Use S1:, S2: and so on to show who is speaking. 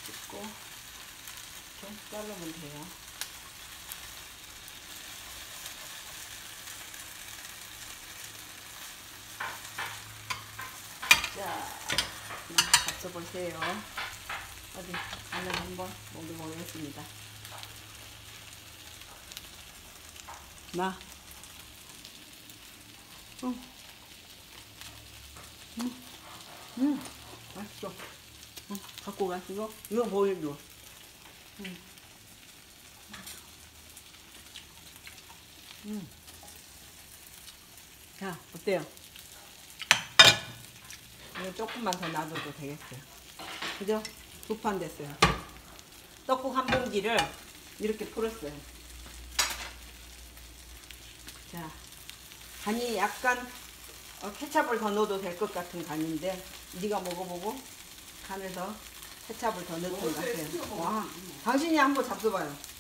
S1: 찍고 이렇게 자르면 돼요. 자, 잡숴보세요. 어디 간을 한번 먹어보겠습니다. 나. 맛있어. 갖고 가시고 이거 보여줘. 자, 어때요? 이거 조금만 더 놔둬도 되겠어요. 그죠? 두 판 됐어요. 떡국 한 봉지를 이렇게 풀었어요. 자, 간이 약간 케찹을 더 넣어도 될 것 같은 간인데 네가 먹어보고 간을 더 케찹을 더 넣던 것 같아요. 와, 당신이 한번 잡숴봐요.